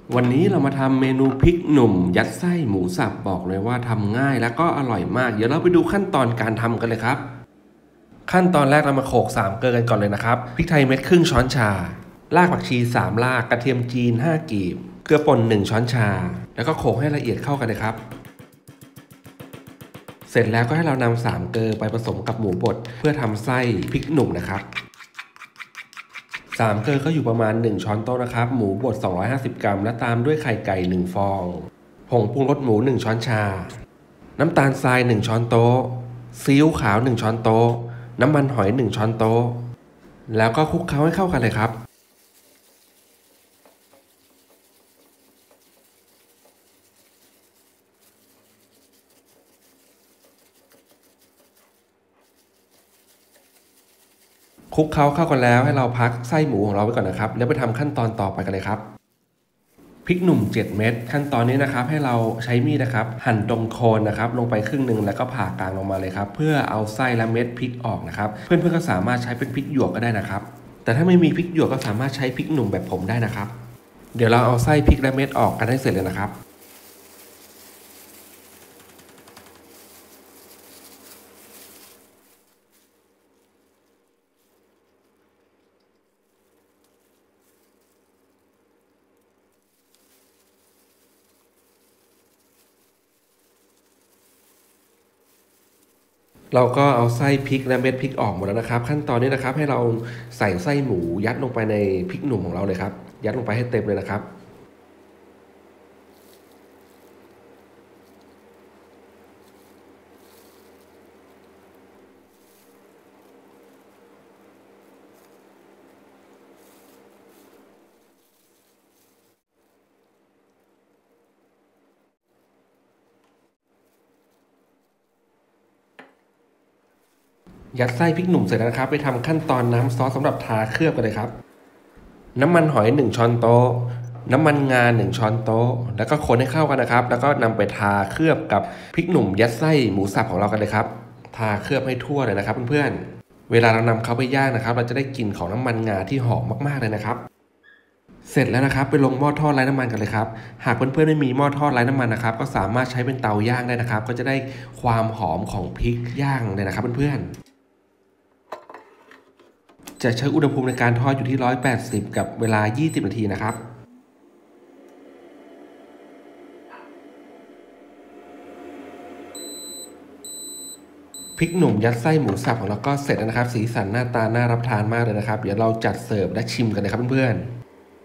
วันนี้เรามาทำเมนูพริกหนุ่มยัดไส้หมูสับบอกเลยว่าทำง่ายแล้วก็อร่อยมากเดี๋ยวเราไปดูขั้นตอนการทำกันเลยครับขั้นตอนแรกเรามาโขลก3เกลือกันก่อนเลยนะครับพริกไทยเม็ดครึ่งช้อนชารากผักชี3รากกระเทียมจีน5กีบเกลือป่น1ช้อนชาแล้วก็โขลกให้ละเอียดเข้ากันเลยครับเสร็จแล้วก็ให้เรานำ3เกลือไปผสมกับหมูบดเพื่อทำไส้พริกหนุ่มนะครับ3เกลือก็อยู่ประมาณ1ช้อนโต๊ะนะครับหมูบด250กรัมและตามด้วยไข่ไก่1ฟองผงปรุงรสหมู1ช้อนชาน้ำตาลทราย1ช้อนโต๊ะซีอิ๊วขาว1ช้อนโต๊ะน้ำมันหอย1ช้อนโต๊ะแล้วก็คลุกเคล้าให้เข้ากันเลยครับคลุกเคล้าเข้ากันแล้วให้เราพักไส้หมูของเราไว้ก่อนนะครับแล้วไปทำขั้นตอนต่อไปกันเลยครับพริกหนุ่ม7เม็ดขั้นตอนนี้นะครับให้เราใช้มีดนะครับหั่นตรงโคนนะครับลงไปครึ่งหนึ่งแล้วก็ผ่ากลางลงมาเลยครับเพื่อเอาไส้และเม็ดพริกออกนะครับเพื่อนๆก็สามารถใช้เป็นพริกหยวกก็ได้นะครับแต่ถ้าไม่มีพริกหยวกก็สามารถใช้พริกหนุ่มแบบผมได้นะครับเดี๋ยวเราเอาไส้พริกและเม็ดออกกันให้เสร็จเลยนะครับเราก็เอาไส้พริกและเม็ดพริกออกหมดแล้วนะครับขั้นตอนนี้นะครับให้เราใส่ไส้หมูยัดลงไปในพริกหนุ่มของเราเลยครับยัดลงไปให้เต็มเลยนะครับยัดไส้พริกหนุ่มเสร็จแล้วนะครับไปทำขั้นตอนน้ำซอสสำหรับทาเคลือบกันเลยครับน้ำมันหอย1ช้อนโต๊ะน้ำมันงา1ช้อนโต๊ะแล้วก็คนให้เข้ากันนะครับแล้วก็นำไปทาเคลือบกับพริกหนุ่มยัดไส้หมูสับของเรากันเลยครับทาเคลือบให้ทั่วเลยนะครับเพื่อนๆเวลาเรานำเขาไปย่างนะครับเราจะได้กลิ่นของน้ำมันงาที่หอมมากๆเลยนะครับเสร็จแล้วนะครับไปลงหม้อทอดไร้น้ำมันกันเลยครับหากเพื่อนๆไม่มีหม้อทอดไร้น้ำมันนะครับก็สามารถใช้เป็นเตาย่างได้นะครับก็จะได้ความหอมของพริกย่างเลยนะครับเพื่อนๆจะใช้อุณหภูมิในการทอดอยู่ที่180กับเวลา20นาทีนะครับพริกหนุ่มยัดไส้หมูสับของเราก็เสร็จแล้วนะครับสีสันหน้าตาน่ารับประทานมากเลยนะครับเดี๋ยวเราจัดเสิร์ฟและชิมกันเลยครับเพื่อนๆ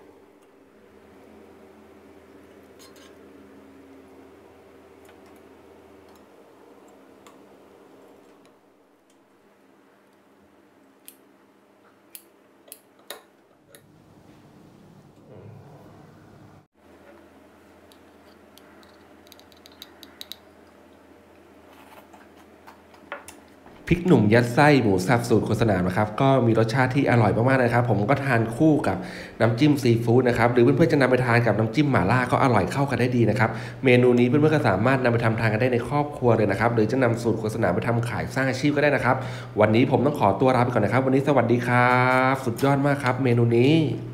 พริกหนุ่มยัดไส้หมูสับสูตรโฆษณานะครับก็มีรสชาติที่อร่อยมากๆนะครับผมก็ทานคู่กับน้ำจิ้มซีฟู้ดนะครับหรือเพื่อนๆจะนำไปทานกับน้ำจิ้มหม่าล่าก็อร่อยเข้ากันได้ดีนะครับเมนูนี้เพื่อนๆก็สามารถนำไปทำทานกันได้ในครอบครัวเลยนะครับหรือจะนำสูตรโฆษณาไปทำขายสร้างอาชีพก็ได้นะครับวันนี้ผมต้องขอตัวลาไปก่อนนะครับวันนี้สวัสดีครับสุดยอดมากครับเมนูนี้